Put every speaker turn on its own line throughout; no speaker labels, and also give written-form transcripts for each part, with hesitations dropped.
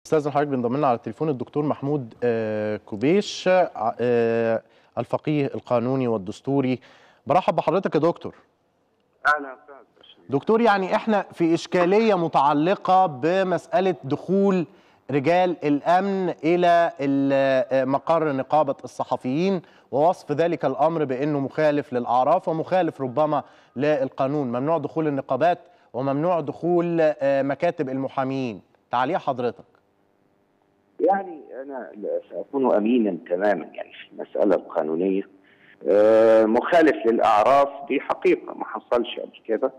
استاذن حضرتك بينضم لنا على التليفون الدكتور محمود كوبيش، الفقيه القانوني والدستوري. برحب بحضرتك يا دكتور.
اهلا وسهلا
دكتور، يعني احنا في اشكاليه متعلقه بمساله دخول رجال الامن الى مقر نقابه الصحفيين، ووصف ذلك الامر بانه مخالف للاعراف ومخالف ربما للقانون. ممنوع دخول النقابات وممنوع دخول مكاتب المحامين. تعليق حضرتك؟
يعني انا ساكون امينا تماما يعني في المساله القانونيه. مخالف للاعراف دي حقيقه ما حصلش قبل كده.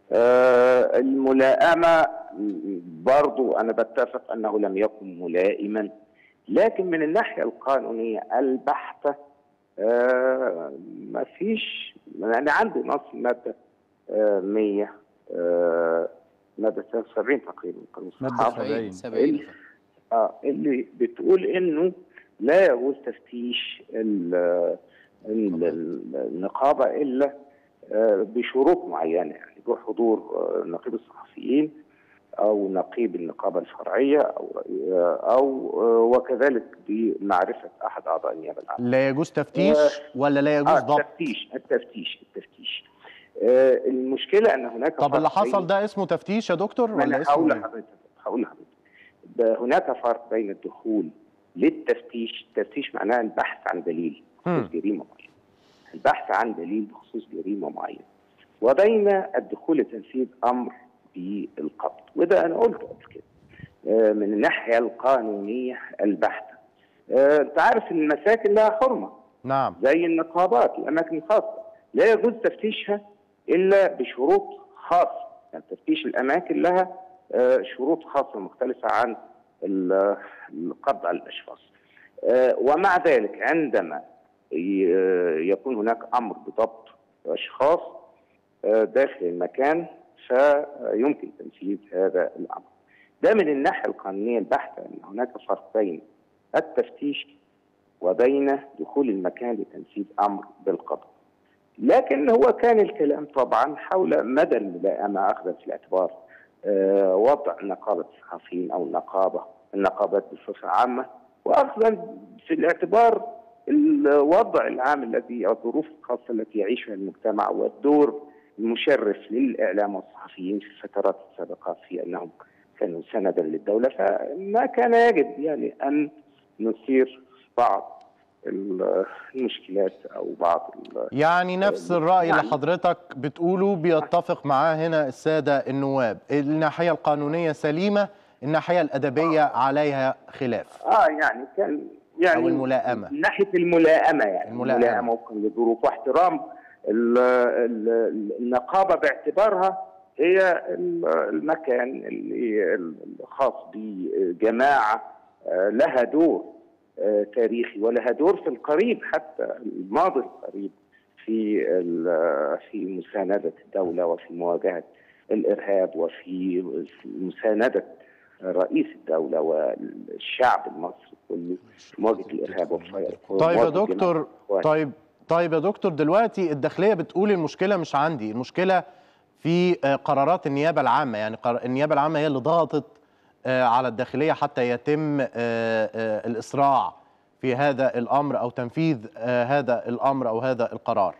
الملائمه برضو انا بتفق انه لم يكن ملائما، لكن من الناحيه القانونيه البحته ما فيش. يعني عندي نص ماده 100 ماده 73 تقريبا قانون الصحافه
70
اللي بتقول انه لا يجوز تفتيش النقابه الا بشروط معينه، يعني بحضور نقيب الصحفيين او نقيب النقابه الفرعيه او وكذلك بمعرفه احد اعضاء النيابه العامه.
لا يجوز تفتيش ولا لا يجوز ضبط؟
التفتيش. المشكله ان هناك
طب اللي حصل ده اسمه تفتيش يا دكتور ولا اسمه ايه؟
هقول لحضرتك هناك فرق بين الدخول للتفتيش. التفتيش معناه البحث عن دليل بخصوص جريمه معينه، البحث عن دليل بخصوص جريمه معينه، وبين الدخول لتنفيذ امر بالقبض. وده انا قلته قبل كده من الناحيه القانونيه البحته. انت عارف ان المساكن لها حرمه،
نعم،
زي النقابات الاماكن الخاصه لا يجوز تفتيشها الا بشروط خاصه. يعني تفتيش الاماكن لها شروط خاصه مختلفه عن القبض على الاشخاص. ومع ذلك عندما يكون هناك امر بضبط اشخاص داخل المكان فيمكن تنفيذ هذا الامر. ده من الناحيه القانونيه البحته، ان هناك فرق بين التفتيش وبين دخول المكان لتنفيذ امر بالقبض. لكن هو كان الكلام طبعا حول مدى الملائمه، اخذا في الاعتبار وضع نقابه الصحفيين او النقابات بصفه عامه، واخذا في الاعتبار الوضع العام الذي او الظروف الخاصه التي يعيشها المجتمع، والدور المشرف للاعلام والصحفيين في الفترات السابقه في انهم كانوا سندا للدوله. فما كان يجب يعني ان نثير بعض المشكلات او بعض
يعني نفس الرأي اللي حضرتك بتقوله بيتفق معاه هنا السادة النواب. الناحية القانونية سليمة، الناحية الأدبية عليها خلاف.
يعني كان يعني
أو الملائمة،
من ناحية الملائمة، يعني الملائمة وفقا للظروف واحترام النقابة باعتبارها هي المكان الخاص بجماعة لها دور تاريخي ولها دور في القريب، حتى الماضي القريب، في مساندة الدولة وفي مواجهة الإرهاب وفي مساندة رئيس الدولة والشعب المصري كله في مواجهة الإرهاب والفيض.
طيب يا دكتور، دلوقتي الداخلية بتقول المشكلة مش عندي، المشكلة في قرارات النيابة العامة. يعني النيابة العامة هي اللي ضغطت على الداخلية حتى يتم الإسراع في هذا الأمر أو تنفيذ هذا الأمر أو هذا القرار.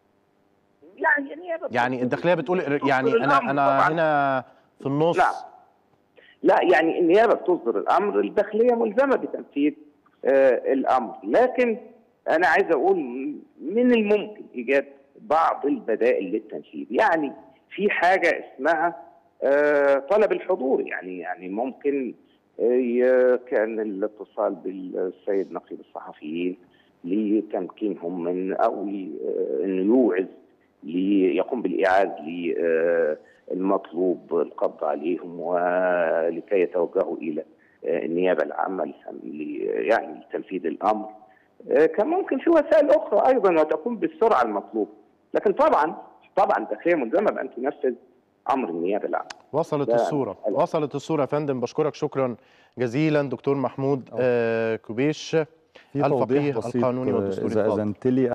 يعني الداخلية بتقول، يعني أنا هنا في النص.
لا يعني النيابة بتصدر الأمر، الداخلية ملزمة بتنفيذ الأمر. لكن أنا عايز أقول من الممكن إيجاد بعض البدائل للتنفيذ. يعني في حاجة اسمها طلب الحضور. يعني ممكن كان الاتصال بالسيد نقيب الصحفيين لتمكينهم من او انه يوعز ليقوم بالايعاز للمطلوب القبض عليهم ولكي يتوجهوا الى النيابه العامه يعني لتنفيذ الامر. كان ممكن في وسائل اخرى ايضا وتكون بالسرعه المطلوبه. لكن طبعا الداخليه ملزمه بان تنفذ امر النيابه العامه.
وصلت الصوره يا فندم. بشكرك شكرا جزيلا دكتور محمود كوبيش، الفقيه القانوني والدستوري.